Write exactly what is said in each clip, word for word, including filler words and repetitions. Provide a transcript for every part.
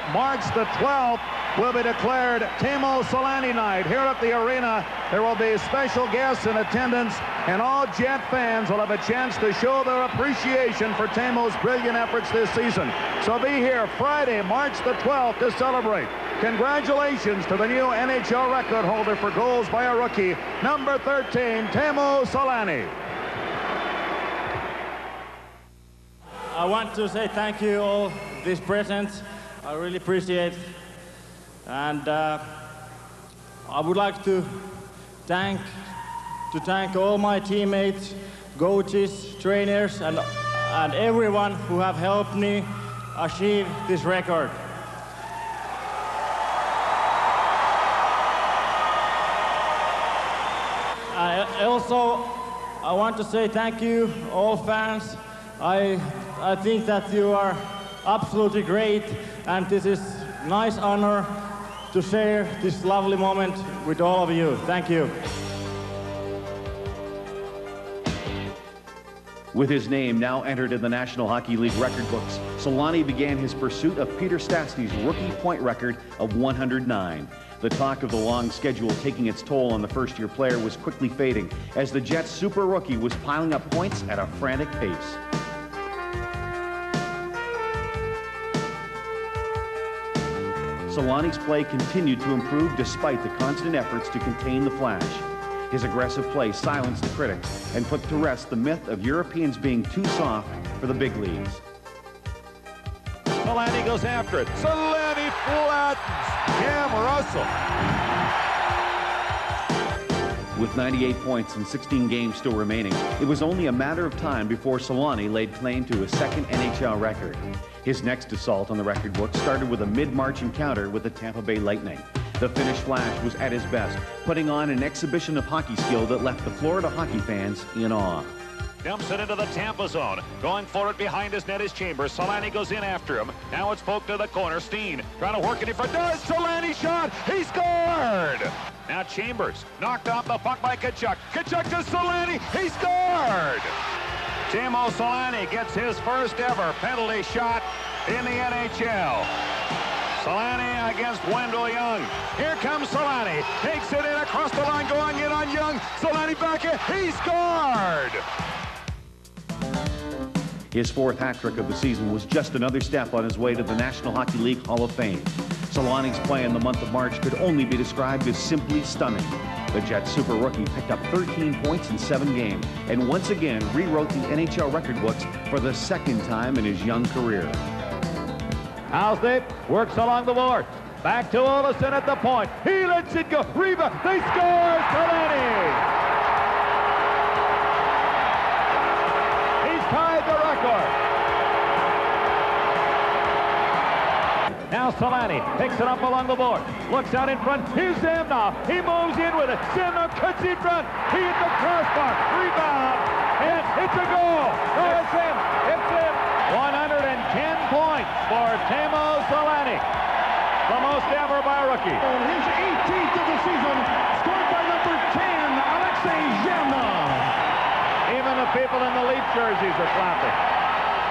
March the twelfth will be declared Teemu Selanne night. Here at the arena, there will be special guests in attendance, and all Jet fans will have a chance to show their appreciation for Teemu's brilliant efforts this season. So be here Friday, March the twelfth, to celebrate. Congratulations to the new N H L record holder for goals by a rookie, number thirteen, Teemu Selanne. I want to say thank you all these presents. I really appreciate it. And uh, I would like to thank to thank all my teammates, coaches, trainers, and and everyone who have helped me achieve this record. I also I want to say thank you, all fans. I I think that you are absolutely great, and this is nice honor to share this lovely moment with all of you. Thank you. With his name now entered in the National Hockey League record books, Selanne began his pursuit of Peter Stastny's rookie point record of one hundred nine. The talk of the long schedule taking its toll on the first-year player was quickly fading as the Jets' super rookie was piling up points at a frantic pace. Selanne's play continued to improve despite the constant efforts to contain the flash. His aggressive play silenced the critics and put to rest the myth of Europeans being too soft for the big leagues. Selanne goes after it. Selanne flattens Cam Russell. With ninety-eight points and sixteen games still remaining, it was only a matter of time before Selanne laid claim to a second N H L record. His next assault on the record book started with a mid-March encounter with the Tampa Bay Lightning. The Finnish Flash was at his best, putting on an exhibition of hockey skill that left the Florida hockey fans in awe. Dumps it into the Tampa zone. Going for it behind his net is Chambers. Selanne goes in after him. Now it's poked to the corner. Steen trying to work it in front. Does Selanne shot? He scored! Now Chambers knocked off the puck by Tkachuk. Tkachuk to Selanne. He scored! Teemu Selanne gets his first ever penalty shot in the N H L. Selanne against Wendell Young. Here comes Selanne. Takes it in across the line, going in on Young. Selanne back in. He scored! His fourth hat trick of the season was just another step on his way to the National Hockey League Hall of Fame. Selanne's play in the month of March could only be described as simply stunning. The Jets super rookie picked up thirteen points in seven games and once again rewrote the N H L record books for the second time in his young career. Halsey works along the board. Back to Olsen at the point. He lets it go. Rebound. They score! Selanne! He's tied the record. Now Selanne picks it up along the board. Looks out in front. Here's Zamnoff. He moves in with it. Zamnoff cuts in front. He hits the crossbar. Rebound. And it's a goal. No, it's in. It's in. one hundred ten points for Teemu Selanne. The most ever by a rookie. His eighteenth of the season, scored by number ten, Alexei Zamnoff. Even the people in the Leaf jerseys are clapping.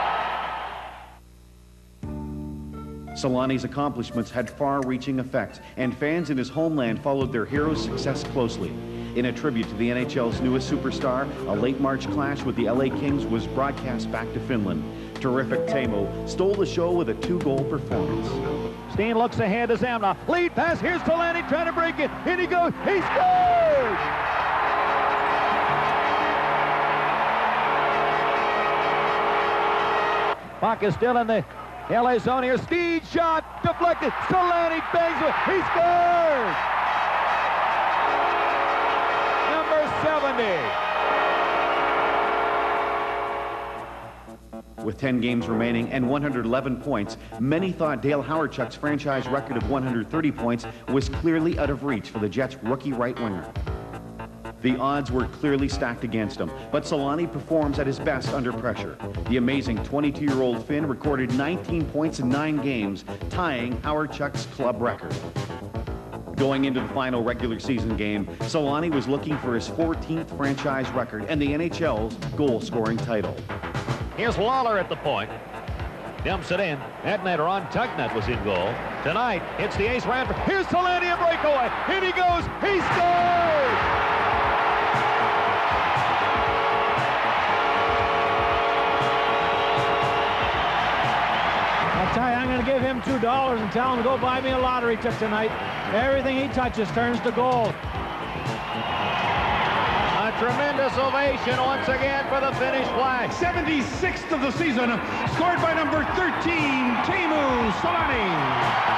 Selanne's accomplishments had far-reaching effects, and fans in his homeland followed their hero's success closely. In a tribute to the N H L's newest superstar, a late March clash with the L A Kings was broadcast back to Finland. Terrific Teemu stole the show with a two-goal performance. Steen looks ahead to Zamnoff. Lead pass. Here's Selanne trying to break it. In he goes. He scores! Puck is still in the L A zone here. Speed shot deflected. Selanne bangs it. He scores! Number seventy. With ten games remaining and one hundred eleven points, many thought Dale Hawerchuk's franchise record of one hundred thirty points was clearly out of reach for the Jets' rookie right winger. The odds were clearly stacked against him, but Selanne performs at his best under pressure. The amazing twenty-two-year-old Finn recorded nineteen points in nine games, tying Hawerchuk's club record. Going into the final regular season game, Selanne was looking for his fourteenth franchise record and the N H L's goal-scoring title. Here's Lawler at the point. dumps it in. That night Ron Tugnut was in goal. Tonight, it's the ace Ranford. Here's Selanne, a breakaway. In he goes. He scores! I'll tell you, I'm going to give him two dollars and tell him to go buy me a lottery tip tonight. Everything he touches turns to gold. A tremendous ovation once again for the Finnish flag. seventy-sixth of the season, scored by number thirteen, Teemu Selanne.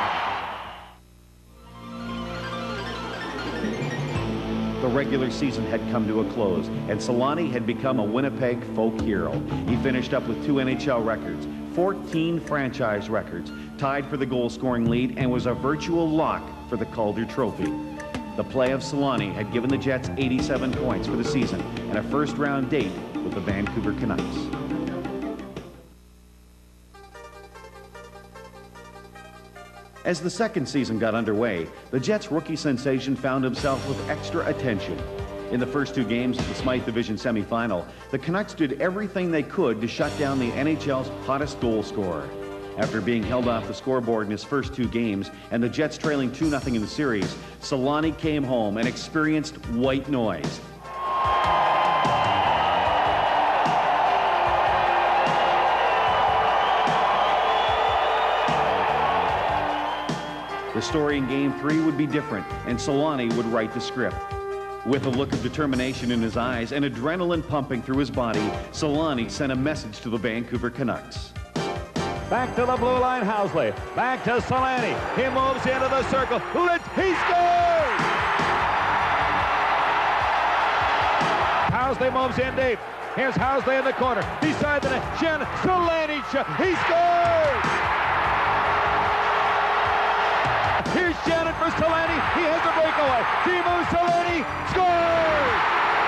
The regular season had come to a close, and Selanne had become a Winnipeg folk hero. He finished up with two N H L records, fourteen franchise records, tied for the goal-scoring lead, and was a virtual lock for the Calder Trophy. The play of Selanne had given the Jets eighty-seven points for the season and a first-round date with the Vancouver Canucks. As the second season got underway, the Jets rookie sensation found himself with extra attention. In the first two games of the Smythe Division semifinal, the Canucks did everything they could to shut down the N H L's hottest goal scorer. After being held off the scoreboard in his first two games and the Jets trailing two nothing in the series, Selanne came home and experienced white noise. The story in Game three would be different, and Selanne would write the script. With a look of determination in his eyes and adrenaline pumping through his body, Selanne sent a message to the Vancouver Canucks. Back to the blue line, Housley. Back to Selanne. He moves into the circle. Let's, he scores! Housley moves in deep. Here's Housley in the corner. Beside the net. Jen, Selanne shot. He scores! Here's Shannon for Selanne. He has a breakaway. Teemu Selanne scores!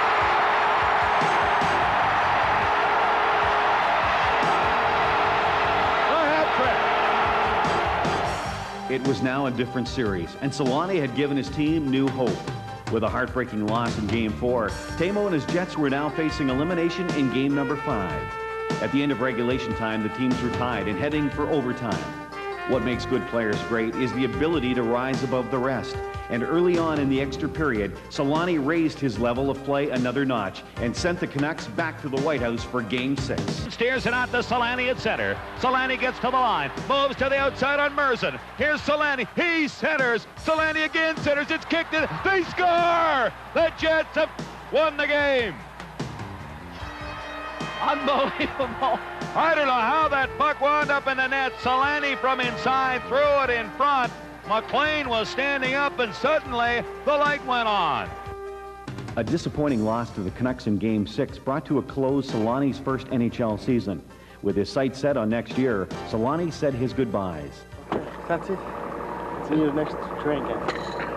A hat trick. It was now a different series, and Selanne had given his team new hope. With a heartbreaking loss in Game four, Teemu and his Jets were now facing elimination in Game number five. At the end of regulation time, the teams were tied and heading for overtime. What makes good players great is the ability to rise above the rest. And early on in the extra period, Selanne raised his level of play another notch and sent the Canucks back to the White House for Game six. Steers it out to Selanne at center. Selanne gets to the line, moves to the outside on Merzen. Here's Selanne. He centers. Selanne again centers. It's kicked in. They score! The Jets have won the game. Unbelievable. I don't know how that puck wound up in the net. Selanne from inside threw it in front. McLean was standing up, and suddenly the light went on. A disappointing loss to the Canucks in Game six brought to a close Selanne's first N H L season. With his sights set on next year, Selanne said his goodbyes. That's it. See you next training camp.